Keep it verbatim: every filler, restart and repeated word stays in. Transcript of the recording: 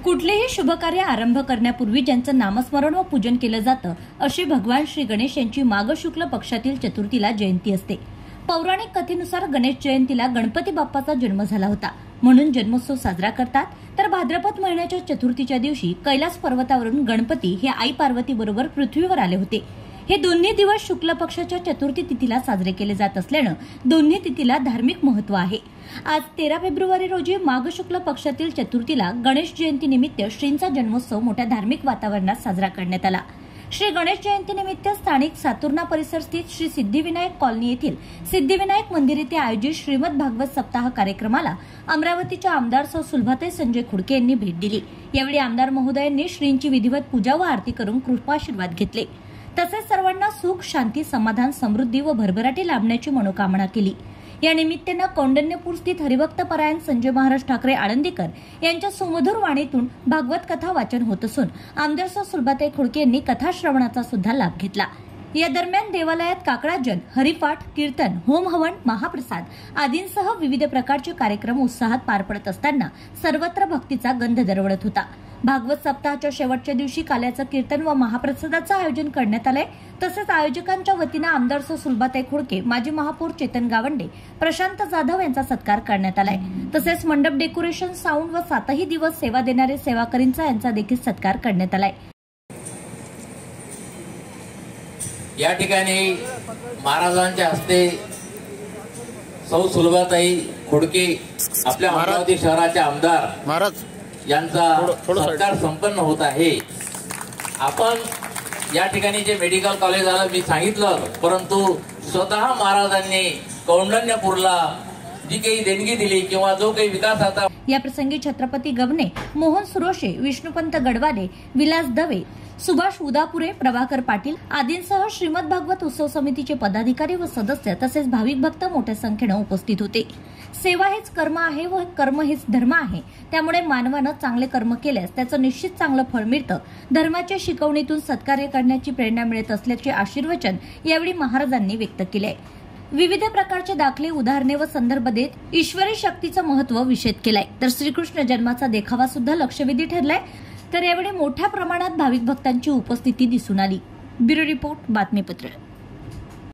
कुठलेही शुभकार्य आरंभ करण्यापूर्वी ज्यांचं नामस्मरण व पूजन केलं जातं अशी भगवान श्री गणेश यांची माघ शुक्ल पक्षातील चतुर्थीला जयंती असते। पौराणिक कथेनुसार गणेश जयंतीला गणपती बाप्पाचा जन्म झाला होता म्हणून जन्मोत्सव साजरा करतात। तर भाद्रपद महिन्याच्या चतुर्थीच्या दिवशी कैलास पर्वतावरून गणपती हे आई पार्वती बरोबर पृथ्वीवर आले होते। हे दोन्ही दिवस शुक्ल पक्षाच्या चतुर्थी तिथीला साजरे केले जात असल्यानं दोन्ही तिथीला धार्मिक महत्त्व आहे। आज तेरा फेब्रुवारी रोजी माघ शुक्ल पक्षातील चतुर्थीला गणेश जयंती निमित्त श्रींचा जन्मोत्सव मोठ्या धार्मिक वातावरणात साजरा करण्यात आला। श्री गणेश जयंती निमित्त स्थानिक सातुर्णा परिसर स्थित श्री सिद्धिविनायक कॉलनी येथील सिद्धिविनायक मंदिर येथे आयोजित श्रीमद भागवत सप्ताह कार्यक्रमाला अमरावतीच्या आमदार सौ सुलभाताई संजय खुडके यांनी भेट दिली। यावेळी आमदार महोदयांनी श्रींची विधिवत पूजा व आरती करून कृपाशीर्वाद घेतले। तसेच सर्वांना सुख शांती समाधान समृद्धी व भरभराटी लाभण्याची मनोकामना केली। या निमित्तानं कौंडण्यपूर स्थित हरिभक्त परायण संजय महाराज ठाकरे आळंदीकर यांच्या सुमधुर वाणीतून भागवत कथा वाचन होत असून आमदार सौ सुलभाताई खुडके यांनी कथा श्रवणाचा सुद्धा लाभ घेतला। या दरम्यान देवालयात काकडाजन हरिपाठ कीर्तन होम हवन महाप्रसाद आदींसह विविध प्रकारचे कार्यक्रम उत्साहात पार पडत असताना सर्वत्र भक्तीचा गंध दरवळत होता। भागवत सप्ताहाच्या शेवटच्या दिवशी काल्याचं कीर्तन व महाप्रसादाचं आयोजन करण्यात आलंय। तसेच आयोजकांच्या वतीनं आमदार सौ सुलभाताई खुडके माजी महापौर चेतन गावंडे प्रशांत जाधव यांचा सत्कार करण्यात आलाय। तसेच मंडप डेकोरेशन साऊंड व सातही दिवस सेवा देणारे सेवाकरींचा यांचा देखील सत्कार करण्यात आलाय। या ठिकाणी महाराजांच्या हस्ते सौ सुलभाताई खुडके आपल्या अमरावती शहराचे आमदार महाराज यांचा सत्कार संपन्न होत आहे। आपण या ठिकाणी जे मेडिकल कॉलेज आलं मी सांगितलं, परंतु स्वतः महाराजांनी कौंडण्यपूरला जी काही देणगी दिली किंवा जो काही विकास आता या प्रसंगी छत्रपती गवणे, मोहन सुरोशे, विष्णुपंत गडवाले, विलास दवे, सुभाष उदापुरे, प्रभाकर पाटील आदींसह श्रीमद भागवत उत्सव समितीचे पदाधिकारी व सदस्य तसेच भाविक भक्त मोठ्या संख्येने उपस्थित होते। सेवा हेच कर्म आहे व कर्म हेच धर्म आहे, त्यामुळे मानवानं चांगले कर्म केल्यास त्याचं निश्चित चांगलं फळ मिळतं। धर्माच्या शिकवणीतून सत्कार्य करण्याची प्रेरणा मिळत असल्याचे आशीर्वचन यावेळी महाराजांनी व्यक्त केले। विविध प्रकारचे दाखले उदाहरणे व संदर्भ देत ईश्वरी शक्तीचं महत्त्व विशद केलंय। तर श्रीकृष्ण जन्माचा देखावा सुद्धा लक्षवेधी ठरलाय। तर यावेळी मोठ्या प्रमाणात भाविक भक्तांची उपस्थिती दिसून आली। ब्युरो रिपोर्ट बातमीपत्र।